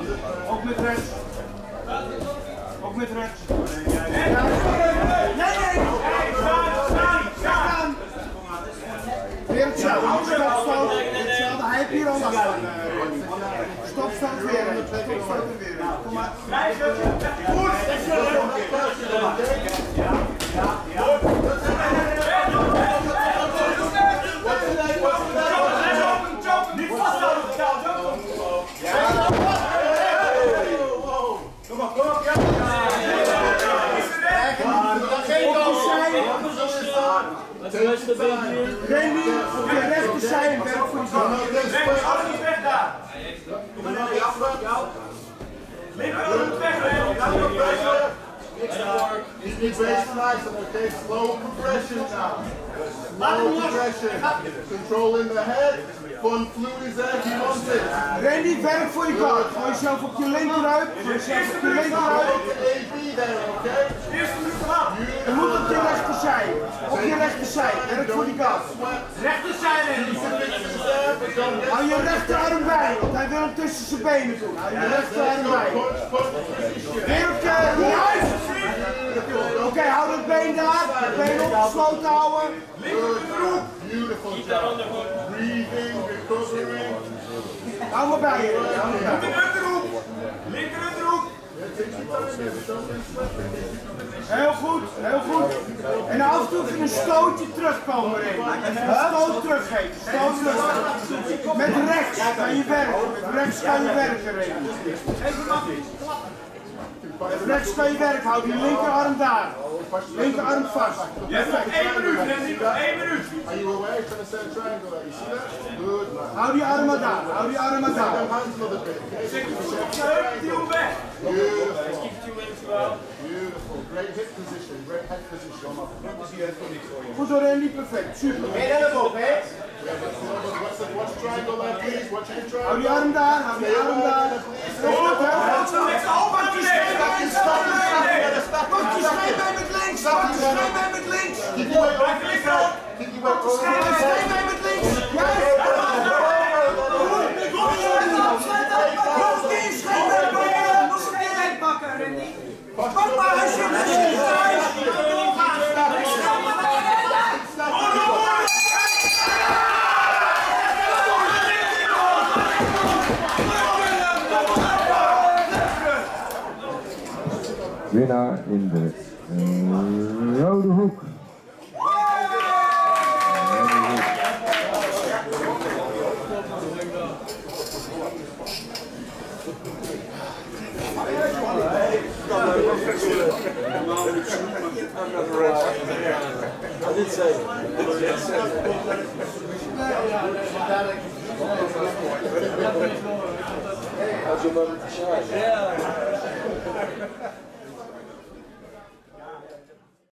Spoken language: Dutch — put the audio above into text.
Ook met rechts. Ook met rechts. Nee, staan. Weer hetzelfde. Stopstoot. Hetzelfde. Hij heeft hier al last van. Stopstoot weer. Stopstoot weer. Kom maar. Goed. Niet vasthouden. Kom op, ja. Nene, op je rechterzij en werk voor die kant. Alles niet weg daar. Kom maar naar die afstand. Linkerarm moet weg. He's been very nice, okay? Slow progression now. Slow progression. Controlling the head. Fun fluid is there, he wants it. Randy, werk voor je kant. Gooi jezelf op je linkeruit. Gooi jezelf op je linkeruit. Je moet op je rechterzij. Op je rechterzij. Werk voor die kant. Rechterzij, Randy. Hou je rechterarm bij, want hij wil hem tussen zijn benen doen. Hou je rechterarm bij. Weer op je juist. Oké, hou dat been daar. Het been opgesloten houden. Beautiful job. Breathing, recovering. Hou maar bij je. Linkerunderhoek. Linkerunderhoek. Heel goed, heel goed. En af en toe een stootje terugkomen erin. Een stoot teruggeven. Stoot teruggeven. Met rechts kan je werken. Met rechts kan je werken, Randy. Met rechts kan je werken. Houd je linkerarm daar. Linkerarm vast. Je hebt nog 1 minuut, Randy. 1 minuut. Are you aware? It's gonna send triangle. You see that? Good man. Hou die armen daar. Hou die armen daar. Beautiful. Great hip position. Great head position. Goed hoor, Randy. Perfect. Super. Watch triangle there, please. Watch your triangle. Hou die arm daar. Hou die arm daar. Pak je scheenbeen met links. Pak je scheenbeen met links. Keep your weight over his head. Keep your weight over his head. Scheenbeen met links. Juist. Pak maar als je met je winnaar in de rode hoek. I did say how's your moment to shine? Yeah.